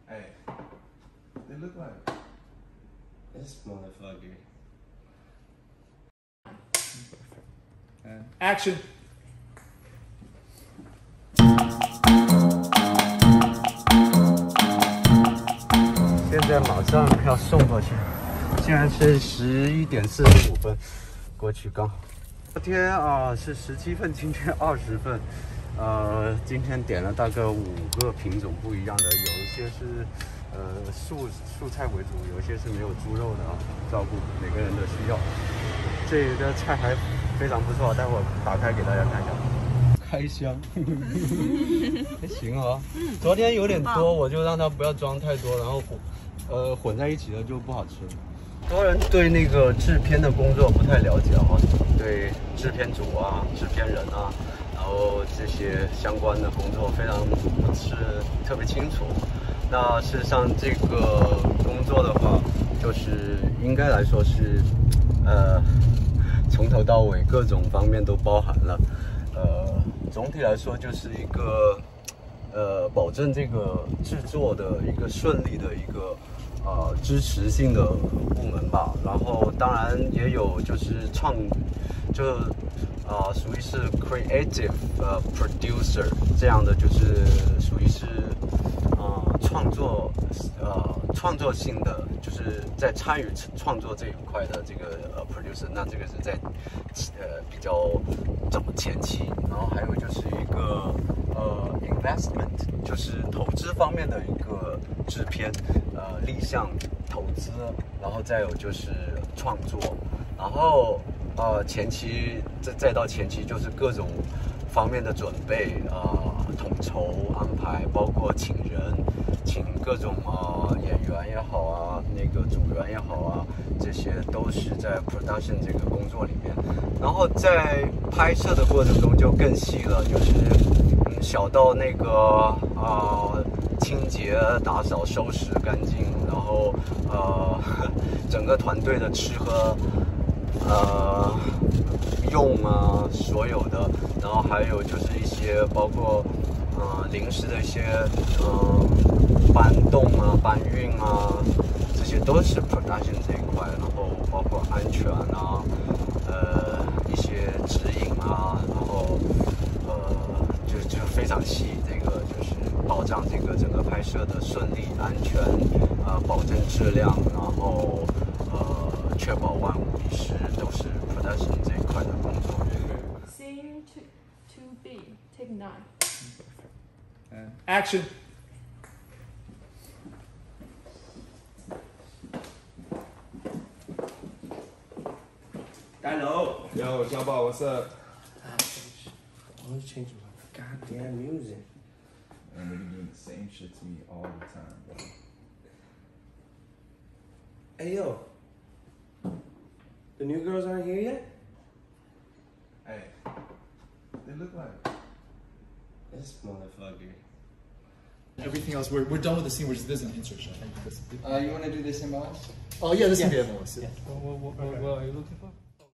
Hey, they look like This motherfucker. And action. 现在马上要送过去，现在是11点45分，过去刚好。昨天是17份，今天20份。今天点了大概5个品种不一样的，有一些是素菜为主，有一些是没有猪肉的啊，照顾每个人的需要。这个菜还非常不错，待会儿打开给大家看一下。开箱，还行啊。昨天有点多，我就让它不要装太多，然后混在一起的就不好吃了。很多人对那个制片的工作不太了解啊，对制片组啊、制片人啊，然后这些相关的工作非常不是特别清楚。那事实上，这个工作的话，就是应该来说是，从头到尾各种方面都包含了。总体来说就是一个，保证这个制作的一个顺利的一个。支持性的部门吧，然后当然也有就是属于是 creative producer 这样的，就是属于是创作性的，就是在参与创作这一块的这个producer， 那这个是在比较前期，然后还有就是一个investment， 就是投资方面的一个制片，立项投资，然后再有就是创作，然后前期再到前期就是各种方面的准备，统筹安排，包括请各种演员也好啊，那个组员也好啊，这些都是在 production 这个工作里面。然后在拍摄的过程中就更细了，就是小到那个清洁、打扫、收拾干净，然后整个团队的吃喝用所有的，然后还有就是一些包括临时的一些搬动搬运这些都是 production 这一块，然后包括安全一些指引然后就非常细，这个就是保障这个整个拍摄的顺利安全，保证质量，然后确保万无一失，都是 production 这一块的工作。 Scene 2B, take 9. And action. Hello. Yo, Jabba, what's up? I want to change my goddamn music. And you're doing the same shit to me all the time, bro. Hey yo, the new girls aren't here yet? Hey, they look like This motherfucker. Everything else, we're done with the scene. We're just this is an insert shot. You want to do this in MLS? Oh yeah, this can be MLS. What are you looking for?